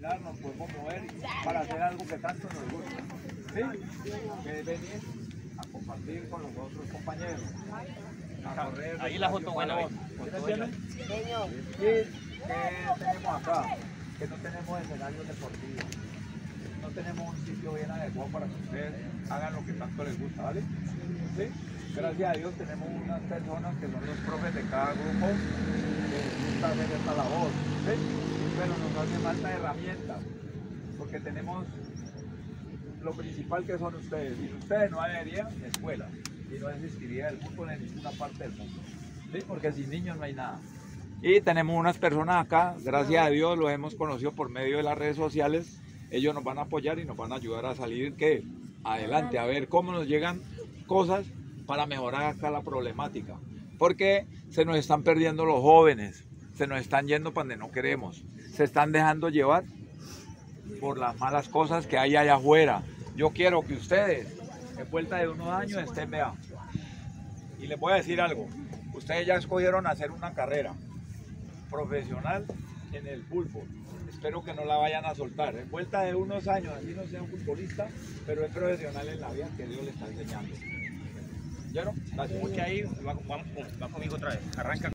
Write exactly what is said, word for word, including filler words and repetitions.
caminar, nos podemos mover para hacer algo que tanto nos gusta. ¿Sí? Que es venir a compartir con los otros compañeros. A correr. Ahí la foto buena. ¿Sí me entienden? ¿Y qué tenemos acá? Que no tenemos escenarios deportivos. No tenemos un sitio bien adecuado para que ustedes hagan lo que tanto les gusta, ¿vale? ¿Sí? Gracias a Dios tenemos unas personas que son los profes de cada grupo que les gusta hacer esta labor, ¿sí? Pero nos hace falta herramientas, porque tenemos lo principal que son ustedes. Sin ustedes no habría escuela y no existiría el fútbol en ninguna parte del mundo, ¿sí? Porque sin niños no hay nada. Y tenemos unas personas acá, gracias a Dios los hemos conocido por medio de las redes sociales. Ellos nos van a apoyar y nos van a ayudar a salir ¿qué? Adelante, a ver cómo nos llegan cosas para mejorar acá la problemática, porque se nos están perdiendo los jóvenes, se nos están yendo para donde no queremos, se están dejando llevar por las malas cosas que hay allá afuera. Yo quiero que ustedes, en vuelta de unos años, estén, vean, y les voy a decir algo, ustedes ya escogieron hacer una carrera profesional en el fútbol. Espero que no la vayan a soltar. En vuelta de unos años, así no sea un futbolista, pero es profesional en la vida que Dios le está enseñando. ¿Ya no? Gracias. Escucha ahí, va, va, va conmigo otra vez. Arranca.